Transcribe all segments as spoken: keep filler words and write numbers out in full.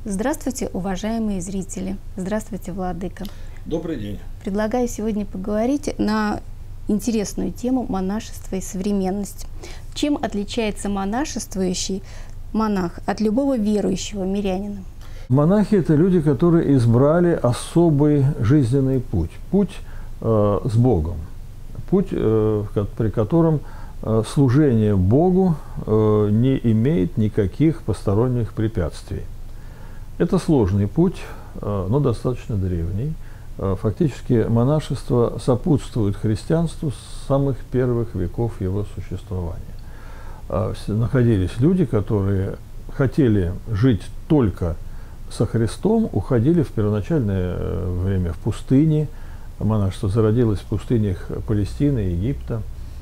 Здравствуйте, уважаемые зрители! Здравствуйте, Владыка! Добрый день! Предлагаю сегодня поговорить на интересную тему монашество и современность. Чем отличается монашествующий монах от любого верующего мирянина? Монахи – это люди, которые избрали особый жизненный путь, путь э, с Богом, путь, э, при котором э, служение Богу э, не имеет никаких посторонних препятствий. Это сложный путь, э, но достаточно древний. Э, фактически монашество сопутствует христианству с самых первых веков его существования. Э, находились люди, которые хотели жить только со Христом, уходили в первоначальное время в пустыне. Монашество зародилось в пустынях Палестины, Египта,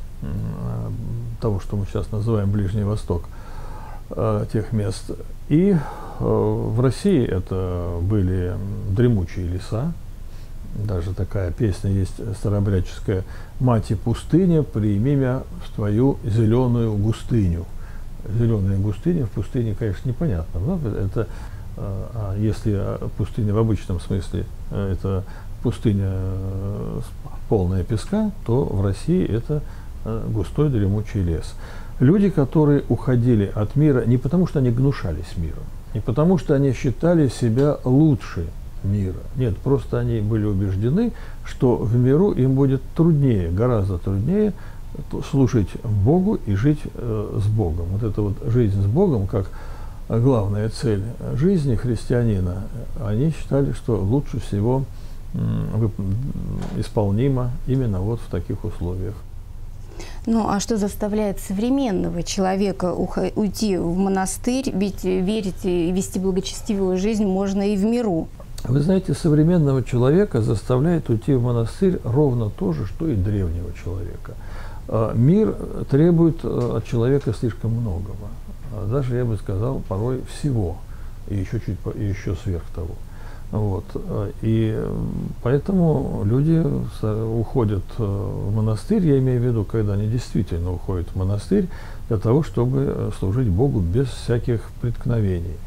того, что мы сейчас называем Ближний Восток, тех мест. И в России это были дремучие леса. Даже такая песня есть старообрядческая: «Мати пустыня, прими меня в твою зеленую густыню». Зеленая густыня в пустыне, конечно, непонятно. Но это, а если пустыня в обычном смысле это пустыня полная песка, то в России это густой дремучий лес. Люди, которые уходили от мира не потому, что они гнушались миром, не потому, что они считали себя лучше мира. Нет, просто они были убеждены, что в миру им будет труднее, гораздо труднее служить Богу и жить э, с Богом. Вот эта вот жизнь с Богом, как главная цель жизни христианина, они считали, что лучше всего э, исполнима именно вот в таких условиях. Ну, а что заставляет современного человека уйти в монастырь? Ведь верить и вести благочестивую жизнь можно и в миру. Вы знаете, современного человека заставляет уйти в монастырь ровно то же, что и древнего человека. Мир требует от человека слишком многого. Даже, я бы сказал, порой всего, и еще чуть и еще сверх того. Вот. И поэтому люди уходят в монастырь, я имею в виду, когда они действительно уходят в монастырь, для того, чтобы служить Богу без всяких преткновений.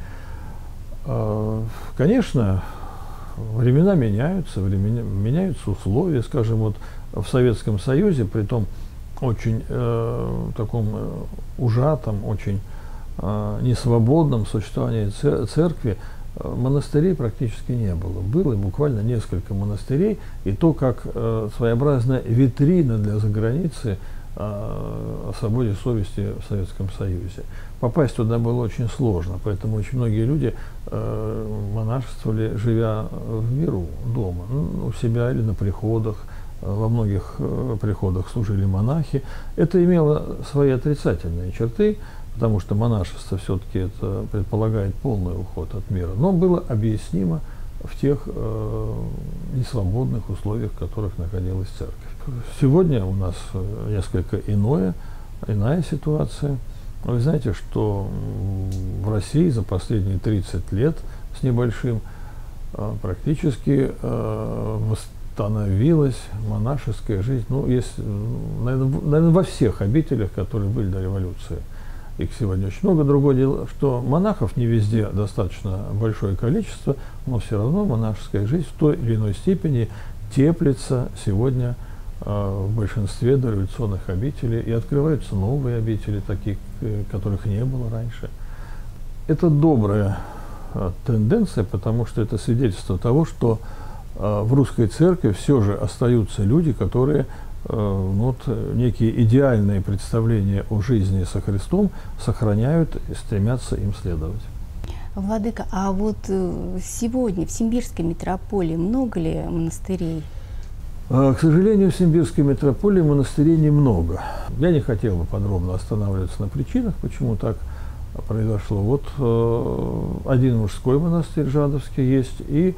Конечно, времена меняются, времена, меняются условия, скажем, вот в Советском Союзе, при том очень э, таком э, ужатом, очень э, несвободном существовании церкви, э, монастырей практически не было. Было буквально несколько монастырей, и то как э, своеобразная витрина для заграницы э, о свободе совести в Советском Союзе. Попасть туда было очень сложно, поэтому очень многие люди э, монашествовали, живя в миру, дома, ну, у себя или на приходах. Во многих э, приходах служили монахи. Это имело свои отрицательные черты, потому что монашество все-таки это предполагает полный уход от мира, но было объяснимо в тех э, несвободных условиях, в которых находилась церковь. Сегодня у нас несколько иное, иная ситуация. Вы знаете, что в России за последние тридцать лет с небольшим э, практически э, становилась монашеская жизнь, ну, есть, наверное, наверное, во всех обителях, которые были до революции. Их сегодня очень много. Другое дело, что монахов не везде достаточно большое количество, но все равно монашеская жизнь в той или иной степени теплится сегодня э, в большинстве дореволюционных обителей, и открываются новые обители, таких, э, которых не было раньше. Это добрая э, тенденция, потому что это свидетельство того, что в русской церкви все же остаются люди, которые э, вот, некие идеальные представления о жизни со Христом сохраняют и стремятся им следовать. Владыка, а вот сегодня в Симбирской митрополии много ли монастырей? К сожалению, в Симбирской митрополии монастырей немного. Я не хотел бы подробно останавливаться на причинах, почему так произошло. Вот э, один мужской монастырь Жадовский есть и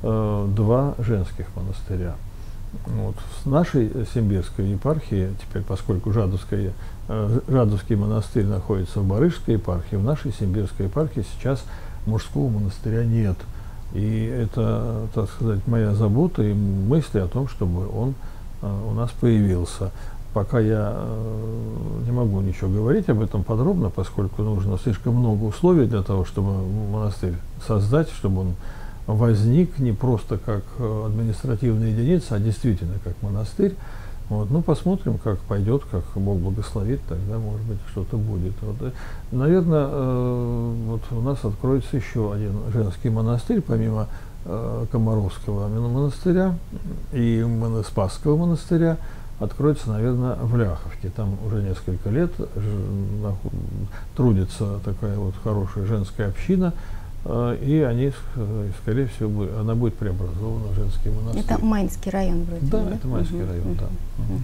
два женских монастыря. Вот. В нашей Симбирской епархии, теперь поскольку Жадовская, Жадовский монастырь находится в Барышской епархии, в нашей Симбирской епархии сейчас мужского монастыря нет. И это, так сказать, моя забота и мысли о том, чтобы он у нас появился. пока я э, не могу ничего говорить об этом подробно, поскольку нужно слишком много условий для того, чтобы монастырь создать, чтобы он возник не просто как административная единица, а действительно как монастырь. Вот. Ну, посмотрим, как пойдет, как Бог благословит, тогда, может быть, что-то будет. Вот. Наверное, э, вот у нас откроется еще один женский монастырь, помимо э, Комаровского монастыря и Спасского монастыря, откроется, наверное, в Ляховке. Там уже несколько лет трудится такая вот хорошая женская община, и они, скорее всего, она будет преобразована в женский монастырь. Это Майнский район вроде. Да, да? это Майнский угу, район, угу, да. Угу.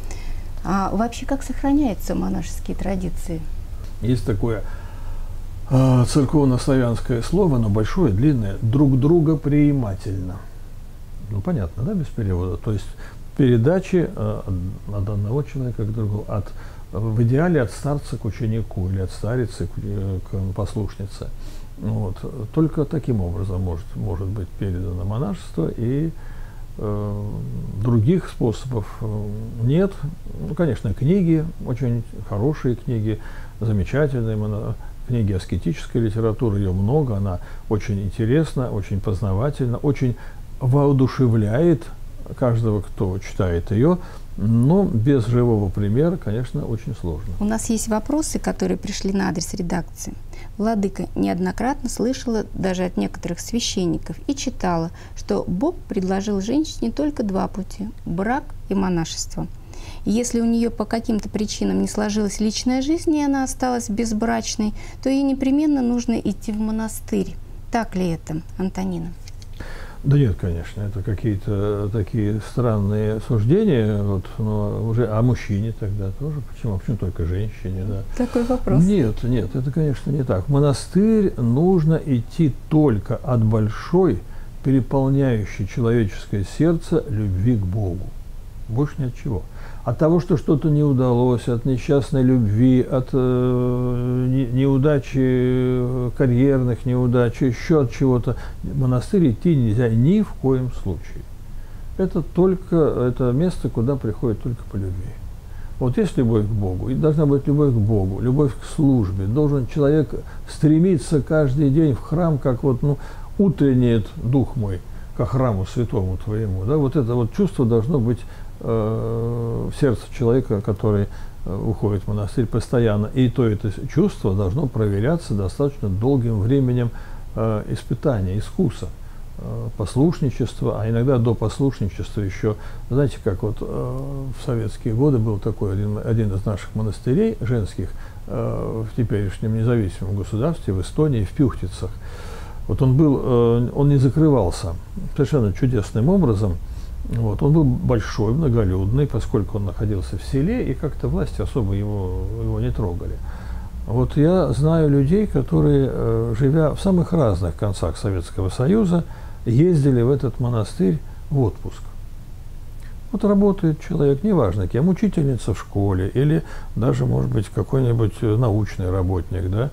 А вообще как сохраняются монашеские традиции? Есть такое э, церковно-славянское слово, но большое, длинное, друг друга приимательно. Ну, понятно, да, без перевода. То есть передачи э, от одного человека к другому, от, в идеале от старца к ученику или от старицы к, к послушнице. Вот. Только таким образом может, может быть передано монашество, и э, других способов нет. Ну, конечно, книги, очень хорошие книги, замечательные моно... книги аскетической литературы, ее много, она очень интересна, очень познавательна, очень воодушевляет каждого, кто читает ее, но без живого примера, конечно, очень сложно. У нас есть вопросы, которые пришли на адрес редакции. Владыка неоднократно слышала даже от некоторых священников и читала, что Бог предложил женщине только два пути – брак и монашество. И если у нее по каким-то причинам не сложилась личная жизнь, и она осталась безбрачной, то ей непременно нужно идти в монастырь. Так ли это, Антонина? Да нет, конечно, это какие-то такие странные суждения, вот, но уже о мужчине тогда тоже, почему, почему только женщине, да? Такой вопрос. Нет, нет, это, конечно, не так. В монастырь нужно идти только от большой, переполняющей человеческое сердце любви к Богу, больше ни от чего. От того, что что-то не удалось, от несчастной любви, от э, не, неудачи карьерных неудач, еще от чего-то, в монастырь идти нельзя ни в коем случае. Это только это место, куда приходит только по любви. Вот есть любовь к Богу, и должна быть любовь к Богу, любовь к службе. Должен человек стремиться каждый день в храм, как вот, ну, утреннеет дух мой ко храму святому твоему. Да? Вот это вот чувство должно быть в сердце человека, который уходит в монастырь постоянно. И то это чувство должно проверяться достаточно долгим временем э, испытания, искуса, э, послушничества, а иногда до послушничества еще, знаете, как вот э, в советские годы был такой один, один из наших монастырей женских э, в теперешнем независимом государстве, в Эстонии, в Пюхтицах. Вот он был, э, он не закрывался совершенно чудесным образом. Вот. Он был большой, многолюдный, поскольку он находился в селе, и как-то власти особо его, его не трогали. Вот я знаю людей, которые, живя в самых разных концах Советского Союза, ездили в этот монастырь в отпуск. Вот работает человек, неважно кем, учительница в школе, или даже, может быть, какой-нибудь научный работник, да,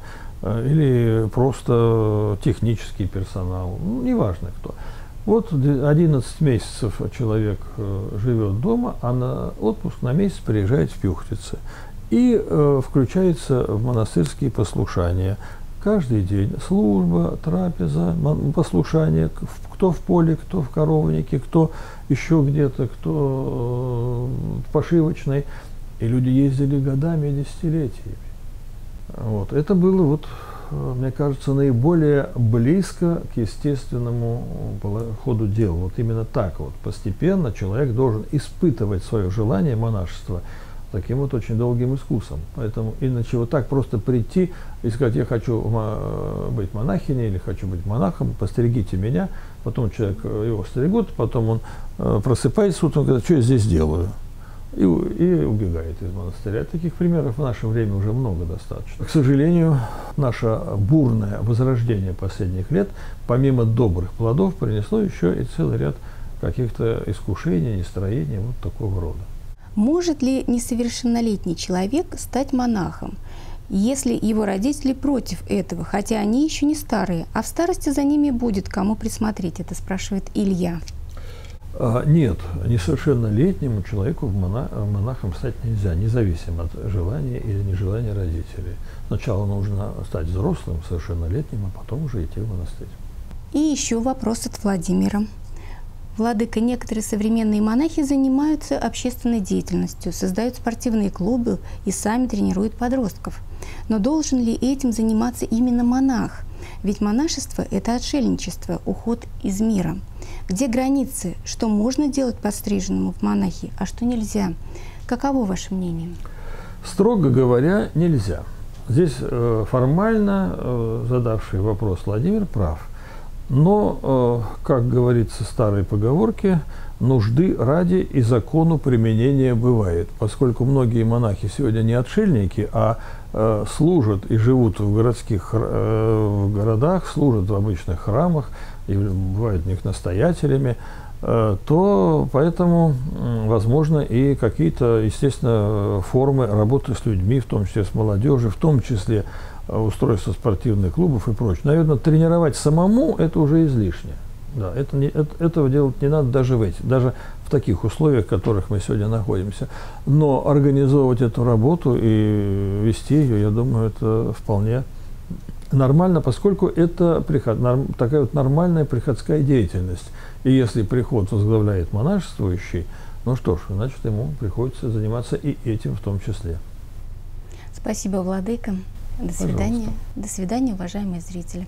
или просто технический персонал, ну, неважно кто. Вот одиннадцать месяцев человек живет дома, а на отпуск на месяц приезжает в Пюхтицы и э, включается в монастырские послушания. Каждый день служба, трапеза, послушание, кто в поле, кто в коровнике, кто еще где-то, кто э, в пошивочной. И люди ездили годами и десятилетиями. Вот. Это было вот, мне кажется, наиболее близко к естественному ходу дел. Вот именно так вот постепенно человек должен испытывать свое желание монашества таким вот очень долгим искусом. Поэтому иначе вот так просто прийти и сказать: я хочу быть монахиней или хочу быть монахом, постерегите меня. Потом человек его стерегут, потом он просыпается утром и говорит: что я здесь делаю? И, и убегает из монастыря. Таких примеров в наше время уже много достаточно. К сожалению, наше бурное возрождение последних лет, помимо добрых плодов, принесло еще и целый ряд каких-то искушений, настроений вот такого рода. Может ли несовершеннолетний человек стать монахом, если его родители против этого, хотя они еще не старые, а в старости за ними будет кому присмотреть? Это спрашивает Илья. Нет, несовершеннолетнему человеку монахом стать нельзя, независимо от желания или нежелания родителей. Сначала нужно стать взрослым, совершеннолетним, а потом уже идти в монастырь. И еще вопрос от Владимира. Владыка, некоторые современные монахи занимаются общественной деятельностью, создают спортивные клубы и сами тренируют подростков. Но должен ли этим заниматься именно монах? Ведь монашество – это отшельничество, уход из мира. Где границы? Что можно делать подстриженному в монахи, а что нельзя? Каково ваше мнение? Строго говоря, нельзя. Здесь э, формально э, задавший вопрос Владимир прав. Но, э, как говорится в старой поговорке, нужды ради и закону применения бывает. Поскольку многие монахи сегодня не отшельники, а э, служат и живут в городских э, в городах, служат в обычных храмах, и бывают в них настоятелями, э, то поэтому э, возможно и какие-то, естественно, формы работы с людьми, в том числе с молодежью, в том числе устройство спортивных клубов и прочее. Наверное, тренировать самому – это уже излишне. Да, это не, это, этого делать не надо даже в, эти, даже в таких условиях, в которых мы сегодня находимся. Но организовывать эту работу и вести ее, я думаю, это вполне нормально, поскольку это приход, норм, такая вот нормальная приходская деятельность. И если приход возглавляет монашествующий, ну что ж, значит, ему приходится заниматься и этим в том числе. Спасибо, Владыка. До свидания. До свидания, уважаемые зрители.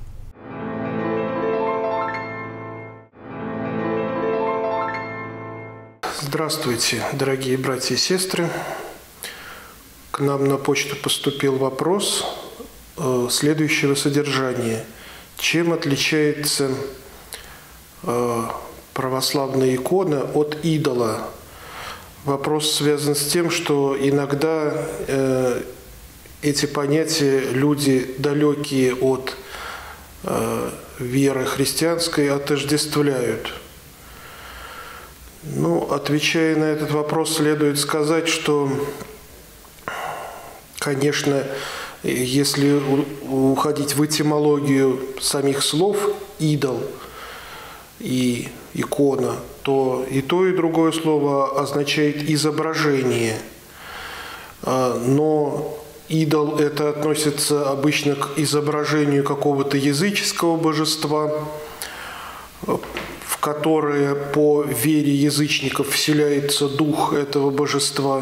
Здравствуйте, дорогие братья и сестры. К нам на почту поступил вопрос э, следующего содержания. Чем отличается э, православная икона от идола? Вопрос связан с тем, что иногда э, эти понятия люди, далекие от э, веры христианской, отождествляют. Ну, отвечая на этот вопрос, следует сказать, что, конечно, если уходить в этимологию самих слов «идол» и «икона», то и то, и другое слово означает «изображение». Но идол – это относится обычно к изображению какого-то языческого божества, в которое по вере язычников вселяется дух этого божества.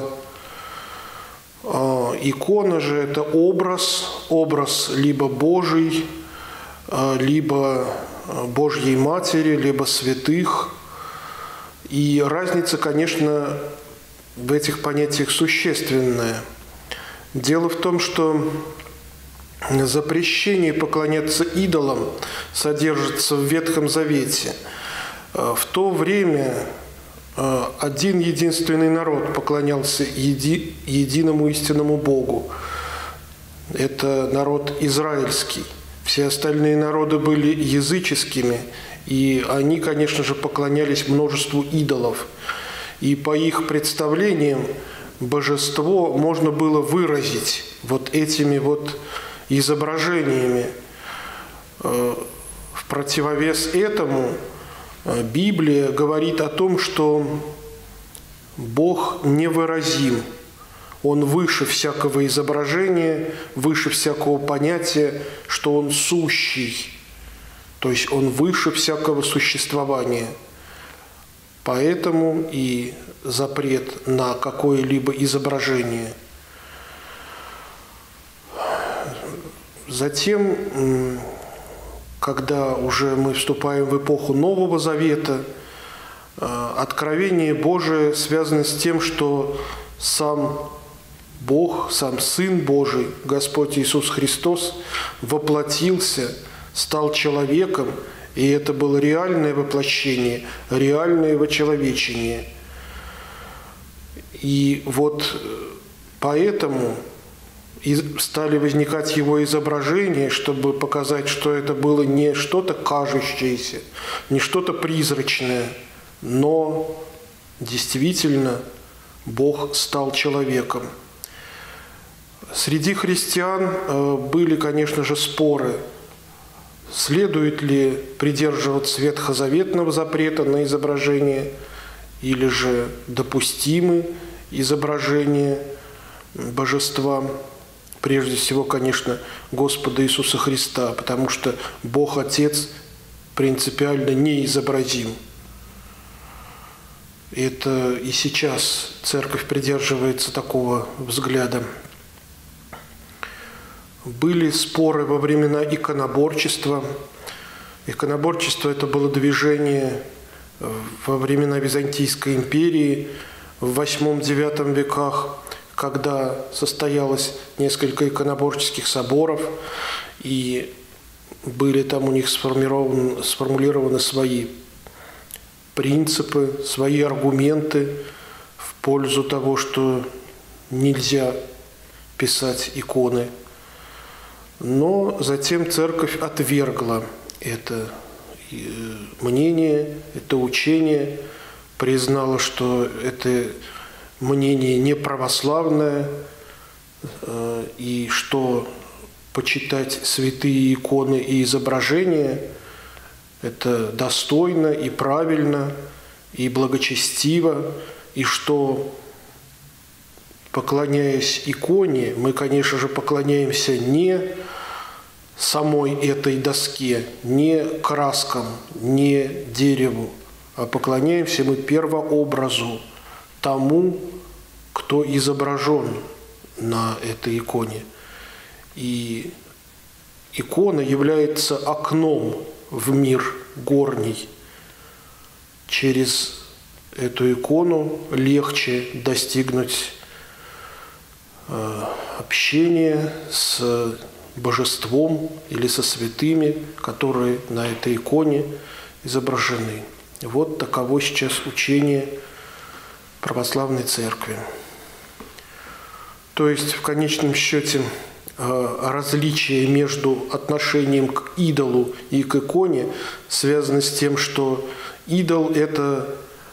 Икона же – это образ, образ либо Божий, либо Божьей Матери, либо святых. И разница, конечно, в этих понятиях существенная. Дело в том, что запрещение поклоняться идолам содержится в Ветхом Завете. В то время один единственный народ поклонялся еди, единому истинному Богу. Это народ израильский. Все остальные народы были языческими, и они, конечно же, поклонялись множеству идолов. И по их представлениям божество можно было выразить вот этими вот изображениями. В противовес этому Библия говорит о том, что Бог невыразим. Он выше всякого изображения, выше всякого понятия, что Он сущий. То есть Он выше всякого существования. Поэтому и запрет на какое-либо изображение. Затем, когда уже мы вступаем в эпоху Нового Завета, откровение Божие связано с тем, что сам Бог, сам Сын Божий, Господь Иисус Христос, воплотился, стал человеком, и это было реальное воплощение, реальное вочеловечение. И вот поэтому и стали возникать его изображения, чтобы показать, что это было не что-то кажущееся, не что-то призрачное, но действительно Бог стал человеком. Среди христиан были, конечно же, споры, следует ли придерживаться ветхозаветного запрета на изображение или же допустимы изображения божества, прежде всего, конечно, Господа Иисуса Христа, потому что Бог Отец принципиально неизобразим. Это и сейчас Церковь придерживается такого взгляда. Были споры во времена иконоборчества. Иконоборчество – это было движение во времена Византийской империи в восьмом-девятом веках, когда состоялось несколько иконоборческих соборов, и были там у них сформированы, сформулированы свои принципы, свои аргументы в пользу того, что нельзя писать иконы. Но затем Церковь отвергла это мнение, это учение, признала, что это мнение не православное, и что почитать святые иконы и изображения – это достойно и правильно, и благочестиво, и что, поклоняясь иконе, мы, конечно же, поклоняемся не самой этой доске, не краскам, не дереву, а поклоняемся мы первообразу, тому, кто изображен на этой иконе. И икона является окном в мир горний. Через эту икону легче достигнуть э, общения с божеством или со святыми, которые на этой иконе изображены. Вот таково сейчас учение православной церкви. То есть, в конечном счете, различие между отношением к идолу и к иконе связано с тем, что идол – это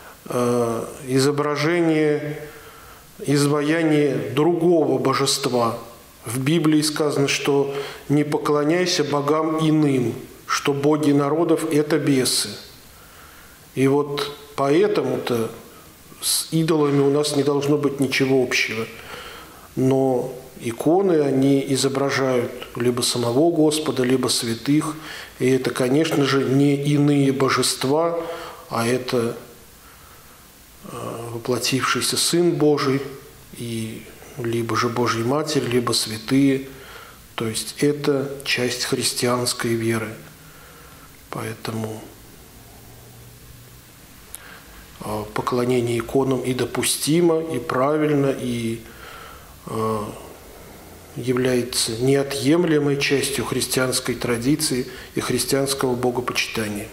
изображение, изваяние другого божества. В Библии сказано, что не поклоняйся богам иным, что боги народов – это бесы. И вот поэтому-то с идолами у нас не должно быть ничего общего. Но иконы, они изображают либо самого Господа, либо святых. И это, конечно же, не иные божества, а это воплотившийся Сын Божий, и либо же Божья Матерь, либо святые. То есть это часть христианской веры. Поэтому поклонение иконам и допустимо, и правильно, и э, является неотъемлемой частью христианской традиции и христианского богопочитания.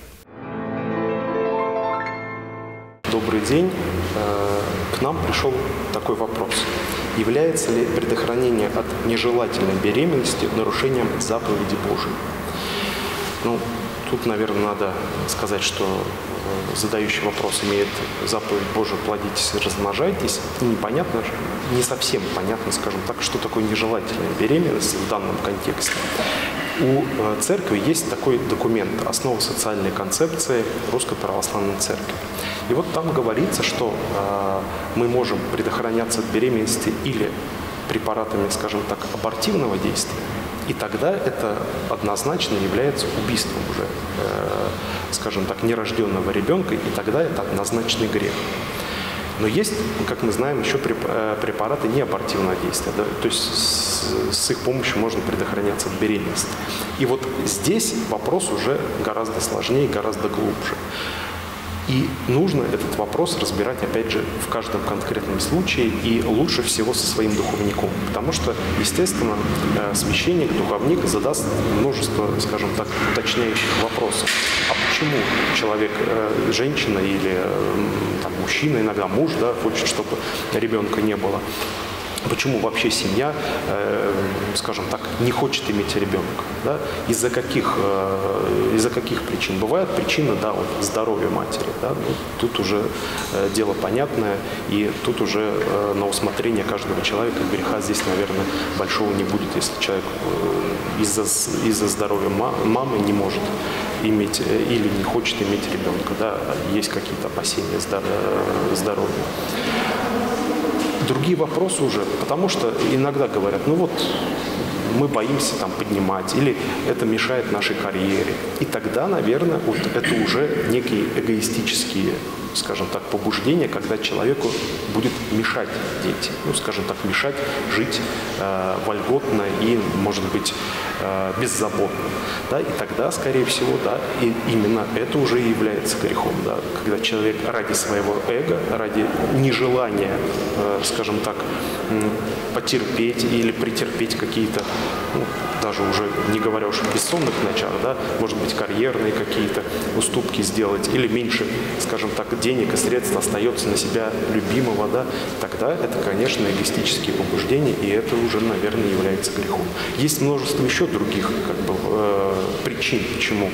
Добрый день. К нам пришел такой вопрос. Является ли предохранение от нежелательной беременности нарушением заповеди Божией? Ну, тут, наверное, надо сказать, что задающий вопрос имеет заповедь Божию «плодитесь и размножайтесь». И непонятно, не совсем понятно, скажем так, что такое нежелательная беременность в данном контексте. У церкви есть такой документ «Основа социальной концепции Русской Православной Церкви». И вот там говорится, что э, мы можем предохраняться от беременности или препаратами, скажем так, абортивного действия, и тогда это однозначно является убийством уже, э, скажем так, нерожденного ребенка, и тогда это однозначный грех. Но есть, как мы знаем, еще препараты неабортивного действия, да? То есть с, с их помощью можно предохраняться от беременности. И вот здесь вопрос уже гораздо сложнее, гораздо глубже. И нужно этот вопрос разбирать, опять же, в каждом конкретном случае и лучше всего со своим духовником. Потому что, естественно, священник, духовник задаст множество, скажем так, уточняющих вопросов. А почему человек, женщина или там, мужчина, иногда муж, да, хочет, чтобы ребенка не было? Почему вообще семья, э, скажем так, не хочет иметь ребенка? Да? Из-за каких, э, из-за каких причин? Бывает причина, да, вот, здоровья матери. Да? Ну, тут уже э, дело понятное, и тут уже э, на усмотрение каждого человека греха здесь, наверное, большого не будет, если человек э, из-за, из-за здоровья ма- мамы не может иметь э, или не хочет иметь ребенка. Да? Есть какие-то опасения здоровья. здоровья. Другие вопросы уже, потому что иногда говорят, ну вот мы боимся там поднимать, или это мешает нашей карьере. И тогда, наверное, вот это уже некие эгоистические, скажем так, побуждения, когда человеку будет мешать дети, ну, скажем так, мешать жить э, вольготно и, может быть, э, беззаботно. Да? И тогда, скорее всего, да, и именно это уже и является грехом. Да? Когда человек ради своего эго, ради нежелания, э, скажем так, потерпеть или претерпеть какие-то, ну, даже уже не говоря уж о бессонных ночах, да, может быть, карьерные какие-то уступки сделать, или меньше, скажем так, денег и средств остается на себя любимого, да, тогда это, конечно, эгоистические побуждения, и это уже, наверное, является грехом. Есть множество еще других как бы, э, причин, почему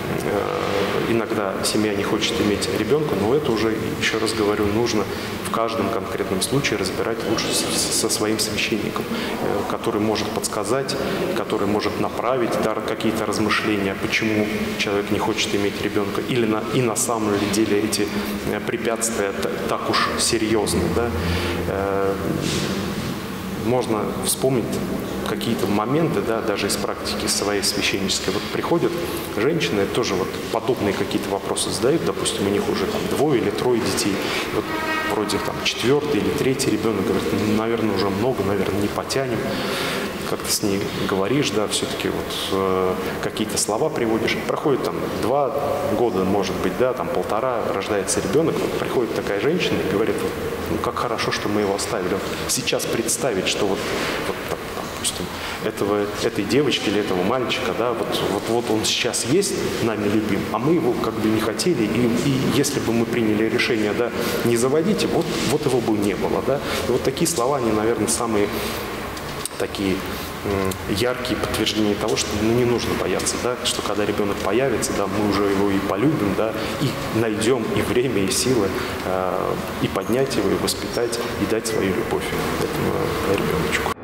э, иногда семья не хочет иметь ребенка, но это уже, еще раз говорю, нужно в каждом конкретном случае разбирать лучше со своим священником, э, который может подсказать, который может направить да, какие-то размышления, почему человек не хочет иметь ребенка, или на, и на самом деле эти препятствия так уж серьезны. Да? Э, можно вспомнить какие-то моменты, да, даже из практики своей священнической. Вот приходят женщины, тоже вот подобные какие-то вопросы задают, допустим, у них уже там двое или трое детей. Вот вроде там четвертый или третий ребенок, говорит, ну, наверное, уже много, наверное, не потянем. Как ты с ней говоришь, да, все-таки вот э, какие-то слова приводишь. Проходит там два года, может быть, да, там полтора, рождается ребенок, вот приходит такая женщина и говорит, ну как хорошо, что мы его оставили. Вот сейчас представить, что вот, вот там, допустим, этого, этой девочки или этого мальчика, да, вот, вот, вот он сейчас есть, нами любим, а мы его как бы не хотели, и, и если бы мы приняли решение, да, не заводить, вот, вот его бы не было, да. И вот такие слова, они, наверное, самые такие яркие подтверждения того, что ну, не нужно бояться, да, что когда ребенок появится, да, мы уже его и полюбим, да, и найдем и время, и силы, э, и поднять его, и воспитать, и дать свою любовь этому ребеночку.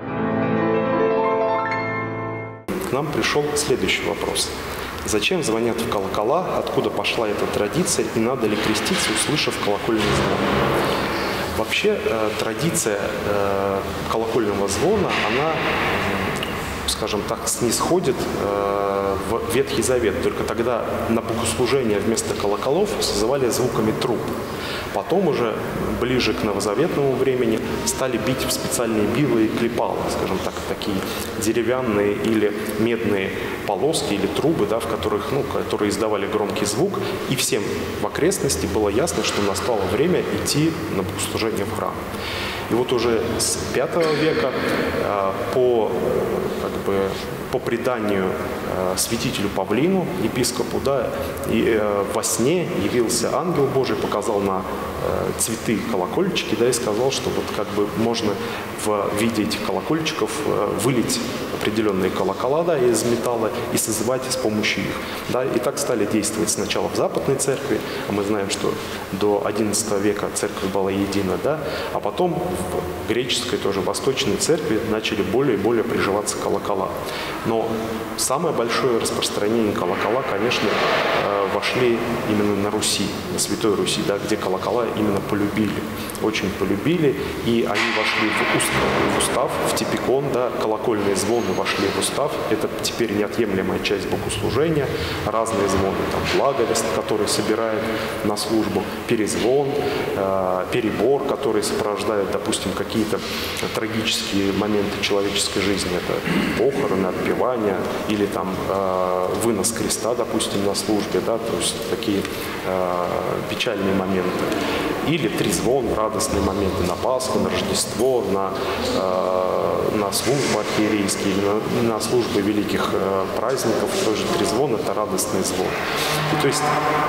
К нам пришел следующий вопрос. Зачем звонят в колокола, откуда пошла эта традиция, и надо ли креститься, услышав колокольный звон? Вообще э, традиция э, колокольного звона, она, скажем так, снисходит э, в Ветхий Завет. Только тогда на богослужение вместо колоколов созывали звуками труб. Потом уже ближе к новозаветному времени стали бить в специальные билы и клепалы, скажем так, такие деревянные или медные полоски или трубы, да, в которых, ну, которые издавали громкий звук, и всем в окрестности было ясно, что настало время идти на богослужение в храм. И вот уже с пятого века э, по, как бы, по преданию э, святителю Павлину, епископу, да, и, э, во сне явился ангел Божий, показал на э, цветы колокольчики, да, и сказал, что вот как бы можно в виде этих колокольчиков э, вылить определенные колокола, да, из металла и созывать с помощью их. Да, и так стали действовать сначала в Западной церкви, а мы знаем, что до одиннадцатого века церковь была едина, да, а потом в греческой, тоже восточной церкви начали более и более приживаться колокола. Но самое большое распространение колокола, конечно, вошли именно на Руси, на Святой Руси, да, где колокола именно полюбили, очень полюбили, и они вошли в устав, в, устав, в типикон, да, колокольные звоны вошли в устав, это теперь неотъемлемая часть богослужения, разные звоны, там, благовест, который собирает на службу, перезвон, э, перебор, который сопровождает, допустим, какие-то трагические моменты человеческой жизни, это похороны, отпевания, или там э, вынос креста, допустим, на службе, да, то есть такие э, печальные моменты. Или трезвон, радостные моменты на Пасху, на Рождество, на, э, на службы архиерейские, или на, на службы великих э, праздников. Тоже трезвон – это радостный звон. И, то есть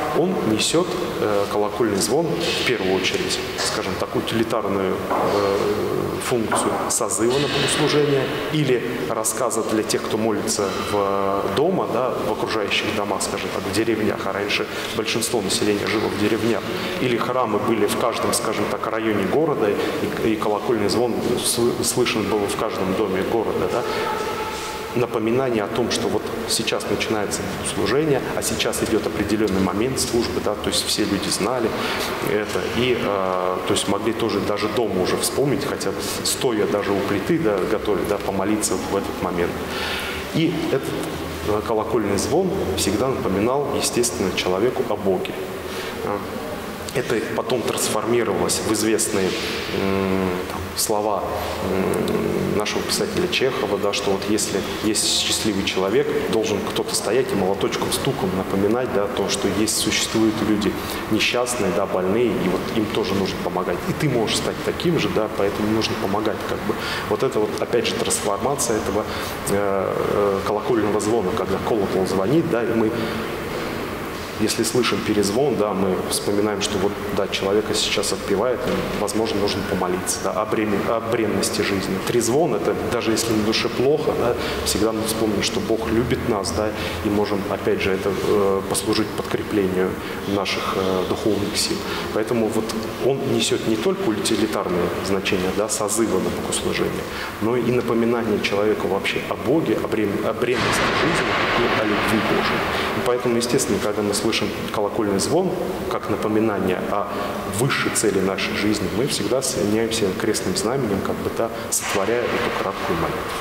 он несет э, колокольный звон в первую очередь, скажем так, утилитарную э, функцию созыва на богослужение или рассказа для тех, кто молится в дома, да, в окружающих домах, скажем так, в деревнях, а раньше большинство населения жило в деревнях, или храмы были в каждом, скажем так, районе города, и, и колокольный звон слышен был в каждом доме города, да. Напоминание о том, что вот сейчас начинается служение, а сейчас идет определенный момент службы, да, то есть все люди знали это, и э, то есть могли тоже даже дома уже вспомнить, хотя бы стоя даже у плиты, да, готовы, да, помолиться в этот момент. И этот э, колокольный звон всегда напоминал, естественно, человеку о Боге. Это потом трансформировалось в известные м, там, слова м, нашего писателя Чехова, да, что вот если есть счастливый человек, должен кто-то стоять и молоточком, стуком напоминать, да, то, что есть, существуют люди несчастные, да, больные, и вот им тоже нужно помогать. И ты можешь стать таким же, да, поэтому нужно помогать. Как бы. Вот это вот, опять же, трансформация этого э, э, колокольного звона, когда колокол звонит, да, и мы... Если слышим перезвон, да, мы вспоминаем, что вот, да, человека сейчас отпевает, и, возможно, нужно помолиться, да, о, бремен, о бренности жизни. Трезвон – это даже если на душе плохо, да, всегда мы вспомним, что Бог любит нас, да, и можем, опять же, это э, послужить подкреплению наших э, духовных сил. Поэтому вот он несет не только утилитарное значение, да, созыва на богослужение, но и напоминание человеку вообще о Боге, о, брем, о бренности жизни и о любви Божией. И поэтому, естественно, когда мы слышим колокольный звон, как напоминание о высшей цели нашей жизни, мы всегда соединяемся крестным знаменем, как бы, да, сотворяя эту краткую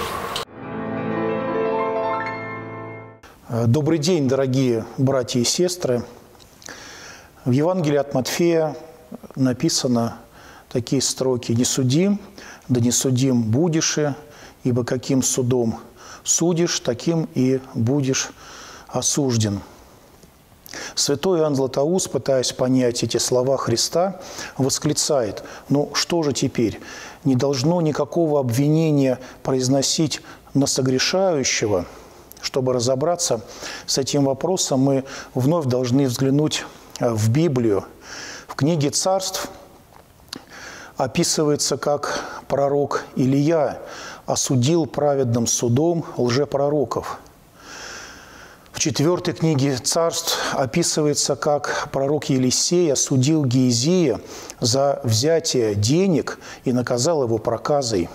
молитву. Добрый день, дорогие братья и сестры. В Евангелии от Матфея написано такие строки: «Не суди, да не судим будешь, ибо каким судом судишь, таким и будешь осужден». Святой Иоанн Златоуст, пытаясь понять эти слова Христа, восклицает: «Ну что же теперь? Не должно никакого обвинения произносить на согрешающего». Чтобы разобраться с этим вопросом, мы вновь должны взглянуть в Библию. В книге Царств описывается, как пророк Илия осудил праведным судом лжепророков. В четвертой книге Царств описывается, как пророк Елисей осудил Гиезия за взятие денег и наказал его проказой.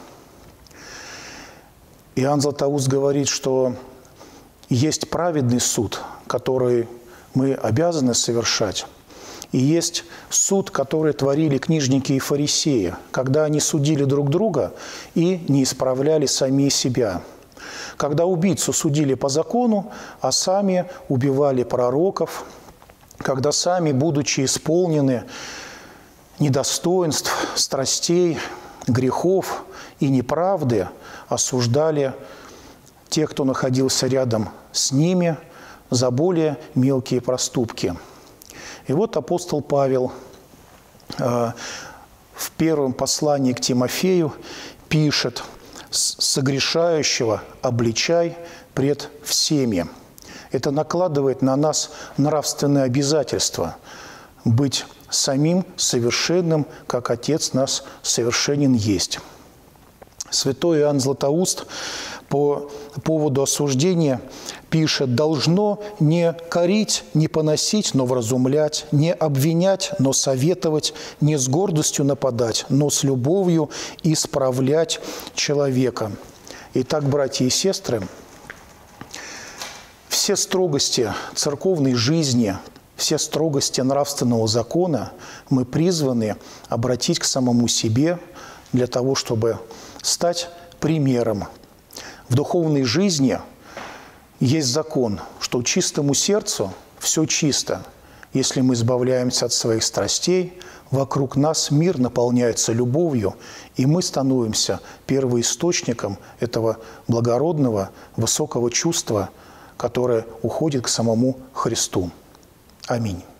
Иоанн Златоуст говорит, что есть праведный суд, который мы обязаны совершать, и есть суд, который творили книжники и фарисеи, когда они судили друг друга и не исправляли сами себя. Когда убийцу судили по закону, а сами убивали пророков, когда сами, будучи исполнены недостоинств, страстей, грехов и неправды, осуждали тех, кто находился рядом с ними, за более мелкие проступки. И вот апостол Павел э, в первом послании к Тимофею пишет: «Согрешающего обличай пред всеми». Это накладывает на нас нравственное обязательство быть самим совершенным, как Отец нас совершенен есть. Святой Иоанн Златоуст по поводу осуждения пишет: «Должно не корить, не поносить, но вразумлять, не обвинять, но советовать, не с гордостью нападать, но с любовью исправлять человека». Итак, братья и сестры, все строгости церковной жизни, все строгости нравственного закона мы призваны обратить к самому себе для того, чтобы стать примером. В духовной жизни есть закон, что чистому сердцу все чисто. Если мы избавляемся от своих страстей, вокруг нас мир наполняется любовью, и мы становимся первоисточником этого благородного, высокого чувства, которое уходит к самому Христу. Аминь.